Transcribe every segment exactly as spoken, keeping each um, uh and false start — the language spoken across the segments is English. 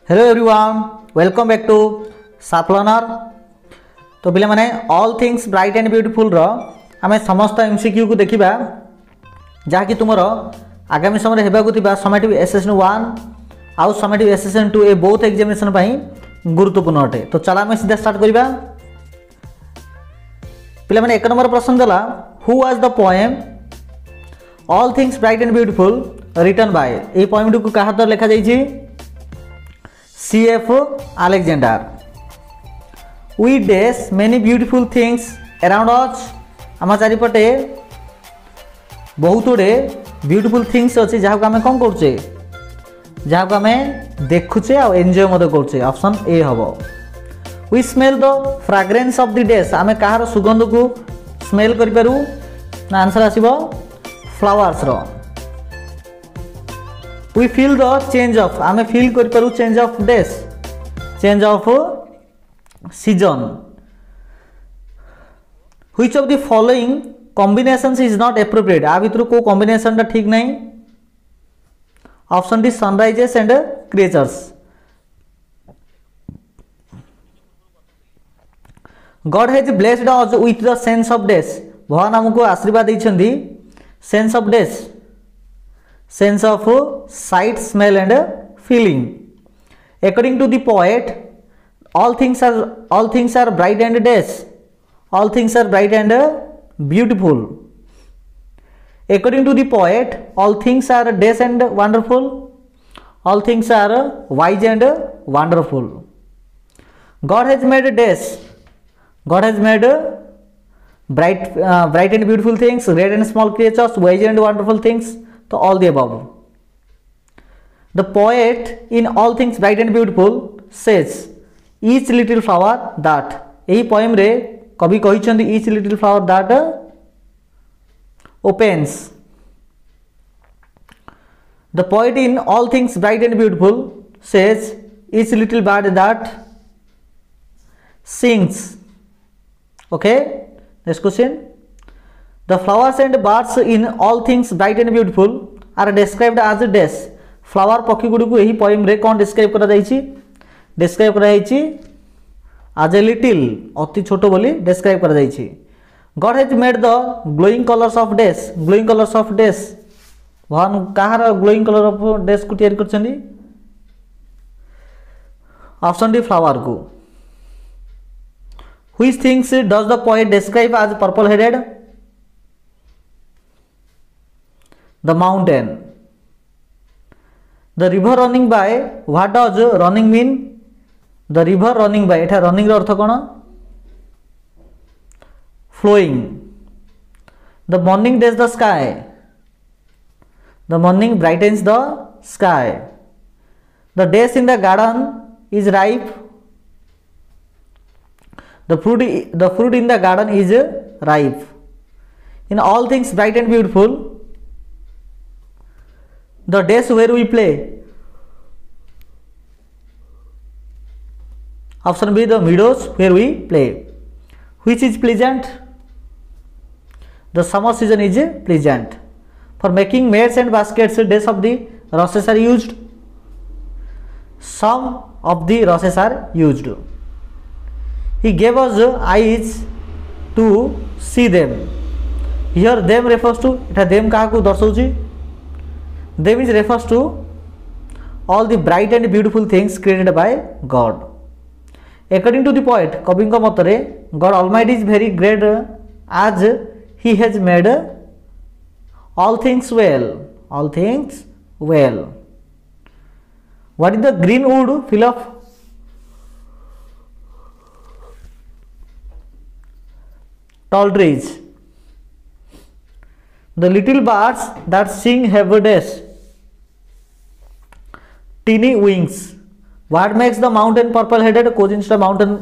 Hello everyone, welcome back to Sharp Learner. तो पिला माने all things bright and beautiful रो आमे समस्त एमसीक्यू को देखिबा जहा कि तुमरो आगामी समय हेबा को थिबा समेटिव एसएसएन वन आउ समेटिव एसएसएन टू ए बोथ एग्जामिनेशन पई गुरुत्वपूर्ण अटे। तो चला आमे सीधा स्टार्ट करिबा। पिला माने एक नंबर प्रश्न दला, who was the poem all things bright and beautiful written by. ए पोएम को कहा द्वारा लिखा जाई छी? C F Alexander. We dash many beautiful things around us. आम चारिपटे बहुत गुड़े ब्यूटीफुल थिंग्स अच्छी जहाँ को आम कौन करुचे, जहाँ को आम देखुचे आ एंजॉय मत करुचे। ऑप्शन ए हम। We smell the fragrance of the dash. आम कहार सुगंध को स्मेल करूँ ना? आंसर आसो फ्लावर्स रो। We feel the change of, आमे फील कर पारू change of days, change of season. Which of the following combinations is not appropriate? आ भितर को कॉम्बिनेशन टा ठीक नहीं? Option D sunrises and creatures. God has blessed us with the sense of days. भगवान हमको आशीर्वाद देइछंदी sense of days, sense of sight, smell and feeling. According to the poet, all things are all things are bright and days. All things are bright and beautiful. According to the poet, all things are days and wonderful. All things are wise and wonderful. God has made days. God has made bright uh, bright and beautiful things, great and small creatures, wise and wonderful things. तो all the above. The poet in all things bright and beautiful says each little flower that. यही poem रे कवि कहिछन्ति each little flower that opens. The poet in all things bright and beautiful says each little bird that sings. Okay, next question. The flowers and birds in all things bright and beautiful are described as dash. Flower पक्षी गुडी को यही poem रे कौन describe करा जाइछि? Describe करा जाइछि as a little, अति छोट बोली डिस्क्राइब करा जाइछि। God has made the glowing colors of dash. Glowing colors of dash, भगवान कहार glowing color of dash को तैयार करछन्ती? ऑप्शन डी फ्लावर को। Which things does the poet describe as purple headed? The mountain. The river running by, what does running mean? The river running by, एठा running रो अर्थ कोन? Flowing. The morning days the sky. The morning brightens the sky. The days in the garden is ripe. The fruit, the fruit in the garden is ripe. In all things bright and beautiful, the days where we play. Option B, the meadows where we play. Which is pleasant? The summer season is pleasant. For making mats and baskets, days of the rushes are used. Some of the rushes are used. He gave us eyes to see them. Here them refers to, Etah them कहा को दर्शाउछि? Them is refers to all the bright and beautiful things created by God. According to the poet, कवि को मतरे God Almighty is very great as He has made all things well. All things well. What is the green wood full of? Tall trees. The little birds that sing have a dash. Teeny wings. What makes the mountain purple headed? को जिनटा mountain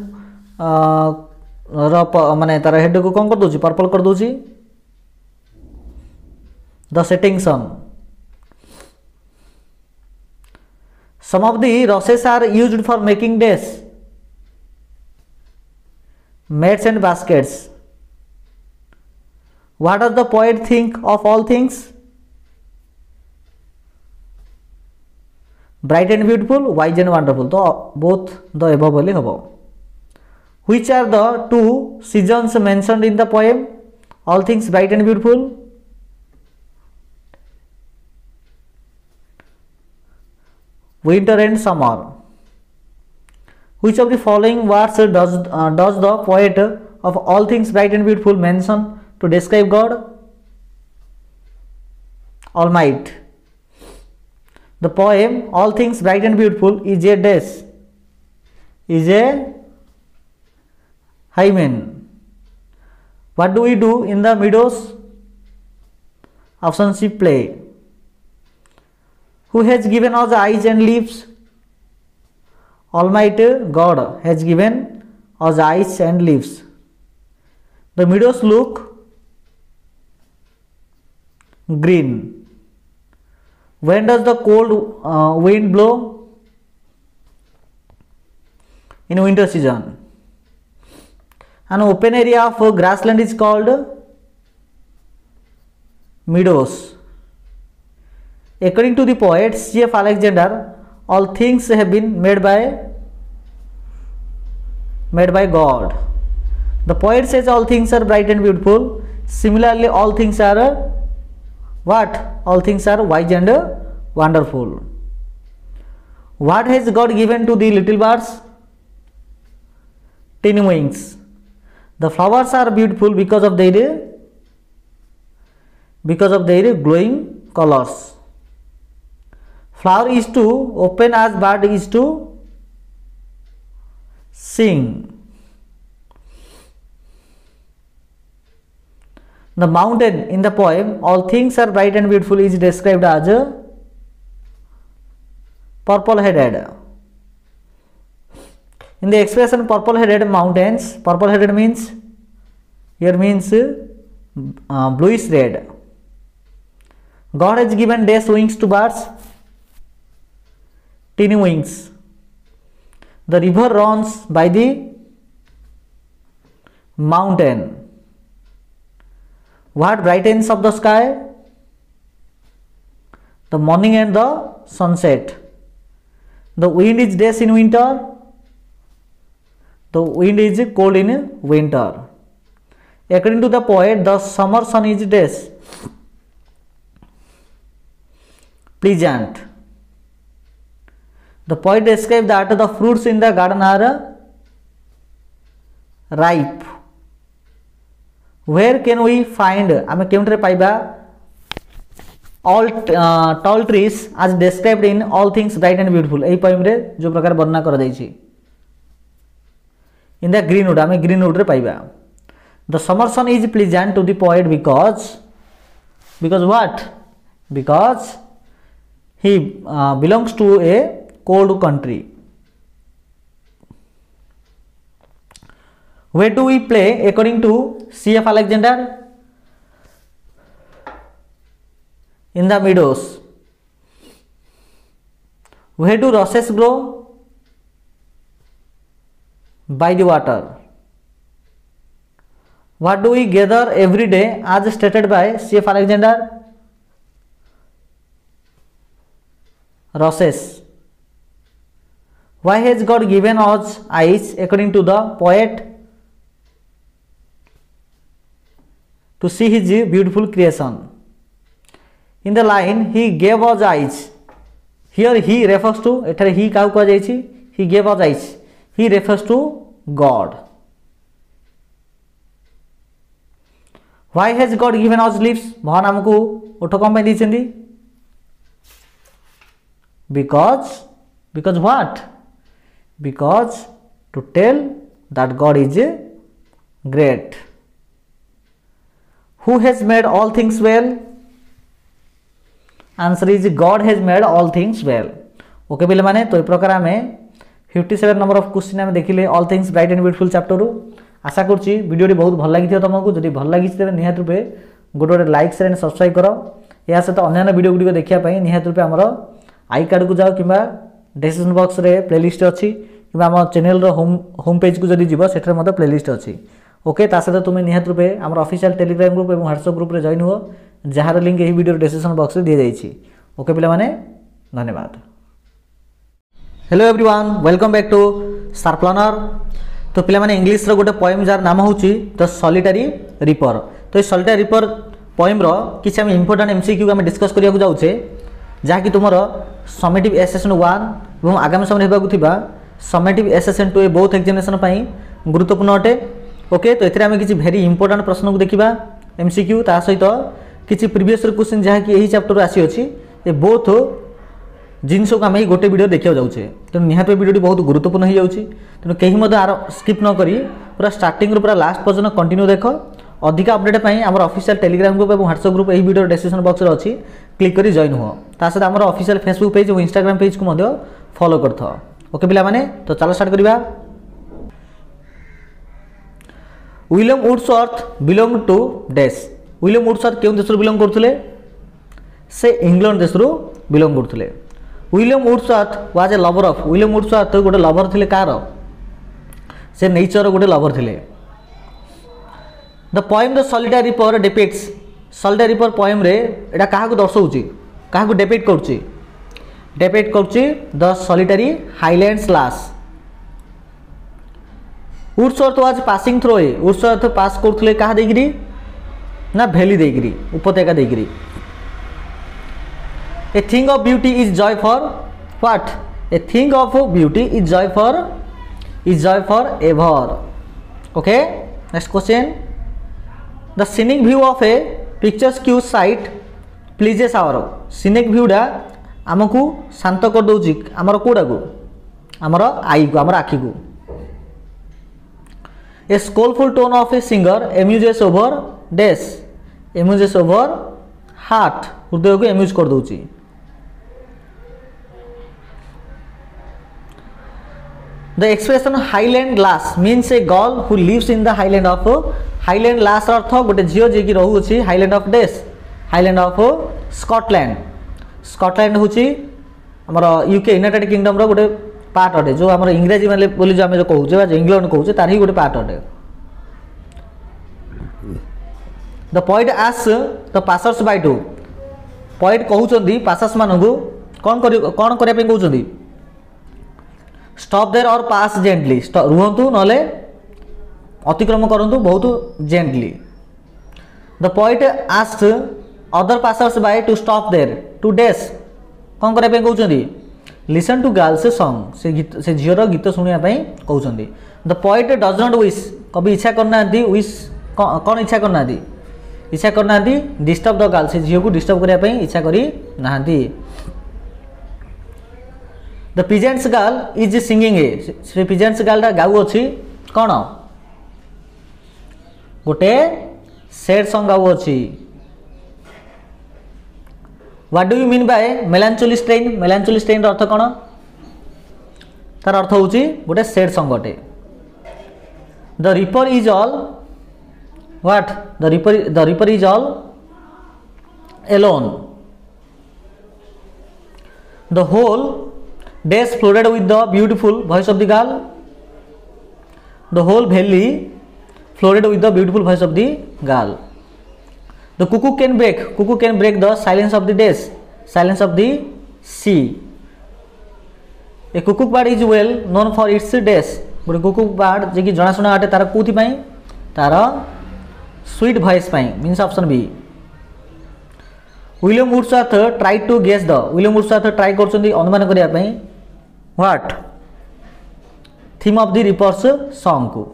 माने तार head को कौन कर दोची? Purple कर दोची? The setting sun. Some of the rushes are used for making dash, mats and baskets. What does the poet think of all things? Bright and beautiful, wise and wonderful, तो both the above बोली हबो। Which are the two seasons mentioned in the poem all things bright and beautiful? Winter and summer. Which of the following words does uh, does the poet of all things bright and beautiful mention to describe God? All might. The poem all things bright and beautiful is a dash, is a hymen. What do we do in the meadows? Option C, play. Who has given us eyes and lips? Almighty God has given us eyes and lips. The meadows look green. When does the cold uh, wind blow? In winter season. An open area of grassland is called meadows. According to the poet C F Alexander, all things have been made by made by God. The poet says all things are bright and beautiful. Similarly, all things are what? All things are wise and wonderful. What has God given to the little birds? Ten wings. The flowers are beautiful because of their because of their glowing colors. Flower is to open as bird is to sing. The mountain in the poem all things are bright and beautiful is described as purple headed. In the expression purple headed mountains, purple headed means here means uh, bluish red. God has given dash wings to birds, tin wings. The river runs by the mountain. What brightens of the sky? The morning and the sunset. The wind is dash in winter. The wind is cold in winter. According to the poet, the summer sun is dash pleasant. The poet described that the fruits in the garden are ripe. Where can we find? आमे केउंटरे पाइबा all uh, tall trees as described in all things bright and beautiful. एही poem रे जो प्रकार वर्णना कर दैछि. In the greenwood आमे greenwood रे पाइबा. The summer sun is pleasant to the poet because because what? Because he uh, belongs to a cold country. Where do we play according to C F Alexander? In the meadows. Where do rushes grow? By the water. What do we gather every day as stated by C F Alexander? Rushes. Why has God given us eyes according to the poet? To see his beautiful creation. In the line, he gave us eyes. Here he refers to, एठारे he काउ कह जाइछि, he gave us eyes. He refers to God. Why has God given us lips? भगवान हमको ओठ कम पे दीछन्ती? Because, because what? Because to tell that God is great. Who has made all things well? Answer is God has made all things well. Okay पिले माने तो ए प्रकार हमें सत्तावन नंबर ऑफ क्वेश्चन हमें देखिले all things bright and beautiful chapter रु. आशा करछि वीडियोटी बहुत भल लागिथियो तुमको. जदि भल लागिछि तेबे निहात रूपे गोटे गोटे लाइक शेयर एंड सब्सक्राइब करो. या सहित अन्य वीडियो गुडी को देखिया पई निहात रूपे हमर आई कार्ड को जाओ किबा डिस्क्रिप्शन बॉक्स रे प्लेलिस्ट अछि किबा हम चैनल रो होम होम पेज को जदि जिवो सेठरे मते प्लेलिस्ट अछि. ओके ता सहित तुम निहात रूपे हमर ऑफिशियल टेलीग्राम ग्रुप एवं व्हाट्सएप ग्रुप रे जॉइन हो जार लिंक एही वीडियो डिस्क्रिप्शन बॉक्स रे दिया जाइछि. ओके पिला माने धन्यवाद. Hello everyone welcome back to Sharp Learner. तो पिला माने इंग्लिश रो गोटे पोएम जार नाम होची द सॉलिटरी रिपर। तो ये सॉलिटरी रिपर पोएम रो किछ हम इंपोर्टेंट एमसीक्यू हम डिस्कस करिया को जाउछे जहा कि तुमरो समेटिव एसेसन वन एवं आगामी समय हेबा को थिबा समेटिव एसेसन टू ए बोथ एग्जामिनेशन पई गुरुत्वपूर्ण अटे। ओके तो एथिरे हम किछ वेरी इंपोर्टेंट प्रश्न को देखिबा एमसीक्यू ता सहित किछ प्रीवियस क्वेश्चन जहा कि एही चैप्टर आसी अछि ए बोथ जिनस को आम गोटे वीडियो देखा जाऊे। तेणु निहत वीडियो बहुत गुरुत्वपूर्ण हो जाऊँगी। तेणु कहीं आर स्किप न करी पूरा स्टार्टिंग पूरा लास्ट पर्यटन कंटिन्यू देख। अधिक अपडेट आम ऑफिशियल टेलीग्राम ग्रुप और व्हाट्सएप ग्रुप यही वीडियो डिस्क्रिप्शन बॉक्स में अच्छी क्लिक करी जॉइन हुआ। ता सहित आम ऑफिशियल फेसबुक पेज और इंस्टाग्राम पेज को फॉलो कर था। ओके पिला माने तो चलो स्टार्ट करिबा। William Wordsworth belong to dash. William Wordsworth केउं देश बिलोंग करथुले? से इंग्लैंड देश बिलोंग करथुले। William Wordsworth was a lover of. William Wordsworth गोटे लवर थिले कार? से नेचर गोटे लवर थिले। The poem the solitary reaper depicts. Solitary reaper poem रे एटा काहा को दर्शाउची, काहा को डिपिक्ट करची? डिपिक्ट करची the solitary highlands lass. Wordsworth was passing through a. Wordsworth pass करथुले काहा देगिरी ना वैली देगिरी, उपत्यका देगिरी। A thing of beauty is joy for what? A thing of beauty is joy for is joy for ever. Okay. Next question. The scenic view of a picturesque site pleases our. Scenic view डा आमको शांत कर दउची हमर कोडा को, हमर आई को, हमर आखी को। A soulful tone of a singer amuses over dash. Amuses over heart. हृदय को एम्यूज कर दउची। The expression highland lass means a girl who lives in the highland of highland lass अर्थ गोटे झियो जे कि रहू अछि highland of dash, highland of Scotland. Scotland होछि हमर UK United kingdom रो गोटे पार्ट अटे जो हमर इंग्रेजी माने बोली जो हम जो कहू जे इंग्लैंड कहू जे तार ही गोटे पार्ट अटे। The poet asks the passers by to. Poet कहउचंदी पासस मानगु कोन करि कोन करिया पे कहउचंदी? स्टॉप देयर और पास जेंटली। रुहंतु नले अतिक्रम करंतु बहुत gently. The poet asked other passers by to stop there to dash. कोन करिया पे कहउचंदी? Listen to girls song. से गीत से झियर गीत सुनिया पे कहउचंदी। द पोएट डज नॉट विश। कभी इच्छा करना दी विश कोन इच्छा करना दी? इच्छा करना दी डिस्टर्ब द गर्ल। से झियो को डिस्टर्ब करिया पे इच्छा करी नाहंती। The peasants girl is singing a. से पिजेंट्स गर्ल गाउ अछि कोन? गोटे सैड सॉन्ग गाउ अछि। What do you mean by melancholy strain? Melancholy strain अर्थ कोन? तार अर्थ होछि गोटे सैड सॉन्ग अटे। The reaper is all what? The reaper the reaper is all alone. The whole dash flooded with the beautiful voice of the girl. The whole valley flooded with the beautiful voice of the girl. The cuckoo can break. Cuckoo can break the silence of the dash. Silence of the sea. A cuckoo bird is well known for its dash. गोटे Kuku bird जे कि जଣା शुणा अटे तार कोथि पई? तार sweet voice पई। Means option B. William Wordsworth try to guess the. William Wordsworth try करछंदी अनुमान करिया पई what? Theme of the reapers song को।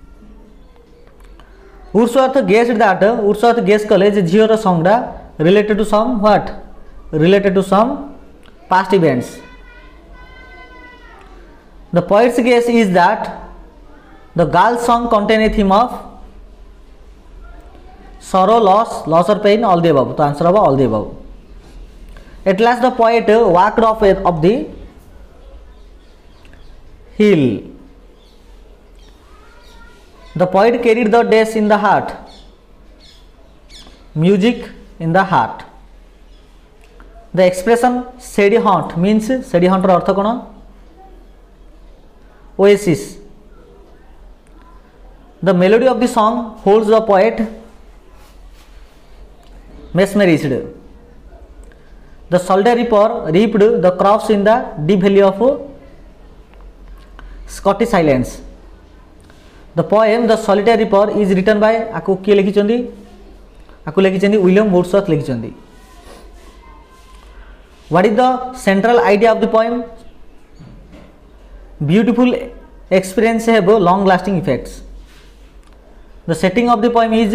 Wordsworth guessed that. Wordsworth guess कले जे झियर सॉन्ग डा related to some what? Related to some past events. The poets guess is that the girl song contain a theme of sorrow, loss, loss or pain, all the above. तो answer होगा all the above. At last the poet walked off of the hill. The poet carried the dash in the heart. Music in the heart. The expression shady haunt means shady haunt अर्थ कौन? Oasis. The melody of the song holds the poet mesmerized. The solitary reaper reaped the crops in the deep valley of Scottish Highlands. The poem The Solitary Reaper is written by आको किए लिखिचंदी आको लिखिचंदी William Wordsworth लिखिचंदी. What is the central idea of the poem? Beautiful experience have long lasting effects. The setting of the poem is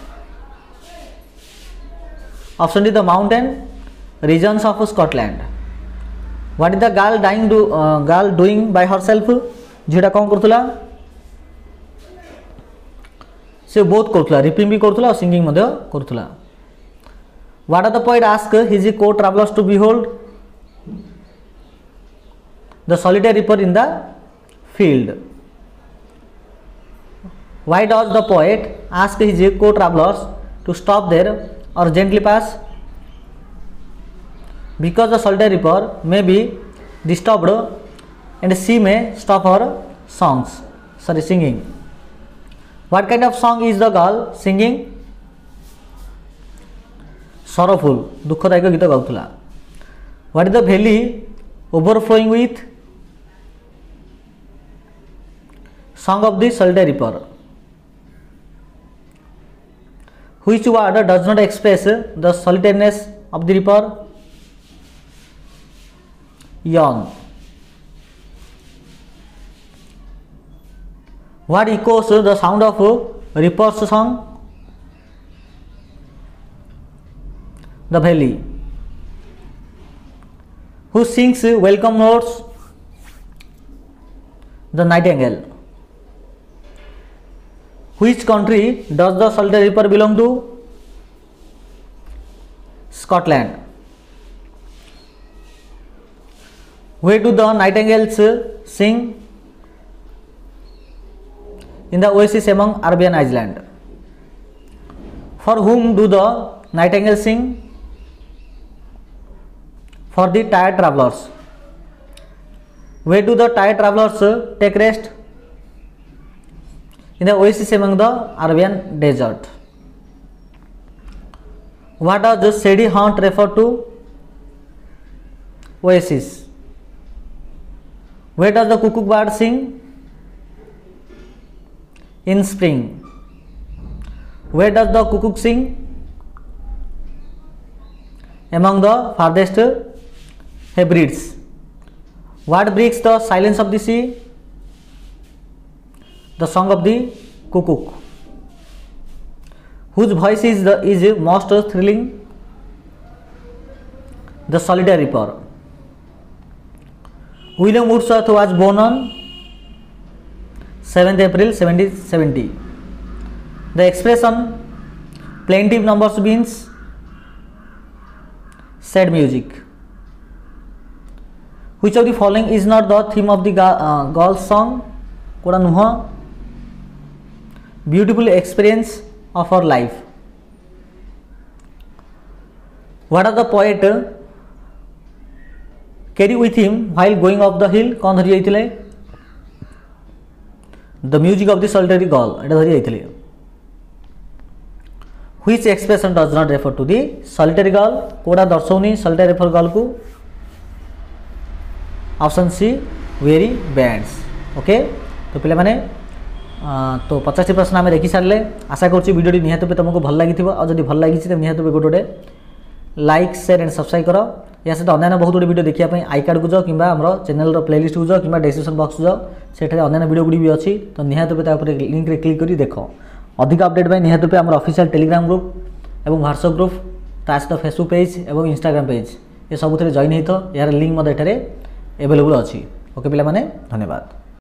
option D, the mountain regions of Scotland. What is the girl dying do uh, girl doing by herself? झीटा कौन करथुला से बोथ करथुला reaping भी करथुला और singing मध्य करथुला. What are the poet ask his co-travelers to behold? The solitary reaper in the field. Why does the poet ask his co-travelers to stop there or gently pass? Because the solitary reaper may be disturbed and she may stop her songs, sorry singing. What kind of song is the girl singing? Sorrowful, दुखदायक गीत गाउथुला. What is the valley overflowing with? Song of the solitary reaper. Which word does not express the solitariness of the reaper? Yawn. What echoes the sound of reaper's song? The valley. Who sings welcome notes? The nightingale. Which country does the solitary reaper belong to? Scotland. Where do the nightingales sing? In the oasis among Arabian islands. For whom do the nightingales sing? For the tired travelers. Where do the tired travelers take rest? In the oasis among the Arabian desert. What does the shady haunt refer to? Oasis. Where does the cuckoo bird sing? In spring. Where does the cuckoo sing? Among the farthest Hebrides. What breaks the silence of the sea? The song of the cuckoo. Whose voice is the is most thrilling? The solitary reaper. William Wordsworth was born on seventh April seventeen seventy. The expression plaintive numbers means sad music. Which of the following is not the theme of the uh, girl's song? कोड़ा नुह beautiful experience of her life. What are the poet carry with him while going up the hill? कौन धरी जाइथिले? The music of the solitary girl. एटा धरी जाइथिले. Which expression does not refer to the solitary girl? कोड़ा दर्शौनी solitary refer girl को. Option C very bands. Okay तो पे मैंने तो पचास प्रश्न आम देखी सारे. आशा करुँच भिडियो निहत तुमको भल लगी और जब भल लगी तो निहत गोटे गोटे लाइक शेयर एंड सब्सक्राइब कर. या सहित अन्य बहुत गुड भिडियो देखापी आई कार्ड को जाओ कि चैनल प्लेलिस्ट को जाओ कि डिस्क्रिप्शन बॉक्स को जाओ से अन्य भिडियो गुड़ी भी अच्छी तो निहत लिंक रे क्लिक कर देख. अधिक अपडेट निहत आम ऑफिशियल टेलीग्राम ग्रुप और व्हाट्सएप ग्रुप ता सहित फेसबुक पेज और इंस्टाग्राम पेज ये सब जॉइन हो तो यार लिंक मत एवेलेबल अच्छी. ओके पिला माने धन्यवाद.